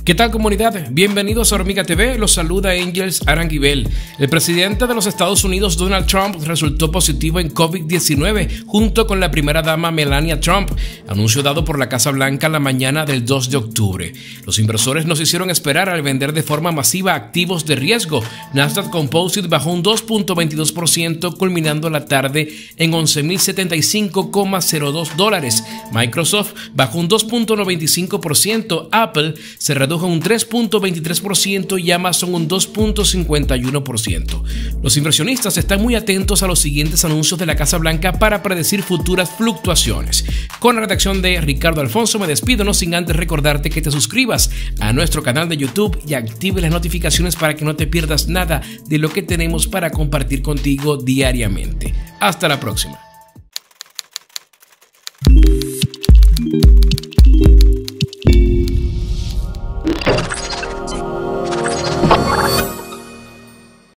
¿Qué tal, comunidad? Bienvenidos a Hormiga TV, los saluda Angels Aranguibel. El presidente de los Estados Unidos, Donald Trump, resultó positivo en COVID-19 junto con la primera dama Melania Trump, anuncio dado por la Casa Blanca la mañana del 2 de octubre. Los inversores nos hicieron esperar al vender de forma masiva activos de riesgo. Nasdaq Composite bajó un 2.22%, culminando la tarde en $11.075,02. Microsoft bajó un 2.95%, Apple se redujo un 3.23% y Amazon un 2.51%. Los inversionistas están muy atentos a los siguientes anuncios de la Casa Blanca para predecir futuras fluctuaciones. Con la redacción de Ricardo Alfonso me despido, no sin antes recordarte que te suscribas a nuestro canal de YouTube y active las notificaciones para que no te pierdas nada de lo que tenemos para compartir contigo diariamente. Hasta la próxima.